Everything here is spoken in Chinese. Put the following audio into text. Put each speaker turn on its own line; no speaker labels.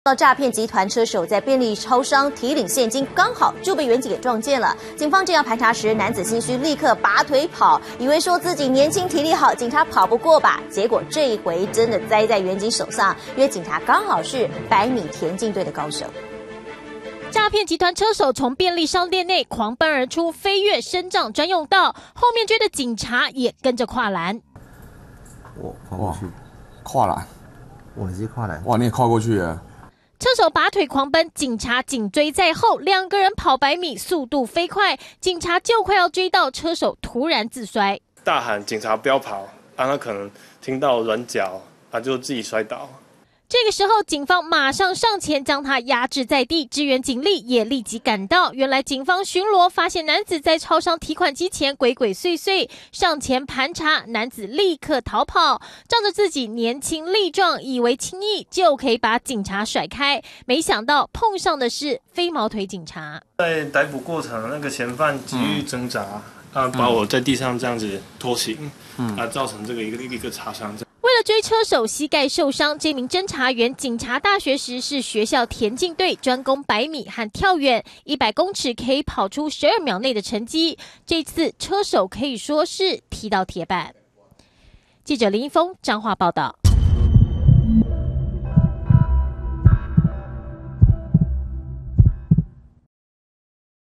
到诈骗集团车手在便利超商提领现金，刚好就被员警给撞见了。警方正要盘查时，男子心虚，立刻拔腿跑，以为说自己年轻体力好，警察跑不过吧？结果这一回真的栽在员警手上，因为警察刚好是100米田径队的高手。
诈骗集团车手从便利商店内狂奔而出，飞越身障专用道，后面追的警察也跟着跨栏。
我跨过去，
跨栏，
我直接跨栏。
哇，你也跨过去了。
车手拔腿狂奔，警察紧追在后，两个人跑100米，速度飞快，警察就快要追到，车手突然自摔，
大喊警察不要跑，他可能听到软脚，他就自己摔倒。
这个时候，警方马上上前将他压制在地，支援警力也立即赶到。原来警方巡逻发现男子在超商提款机前鬼鬼祟祟，上前盘查，男子立刻逃跑，仗着自己年轻力壮，以为轻易就可以把警察甩开，没想到碰上的是飞毛腿警察。
在逮捕过程，那个嫌犯急于挣扎，把我在地上这样子拖行，造成这个一个擦伤。
为了追车手膝盖受伤，这名侦查员警察大学时是学校田径队，专攻100米和跳远，100公尺可以跑出12秒内的成绩。这次车手可以说是踢到铁板。记者林一峰彰化报道。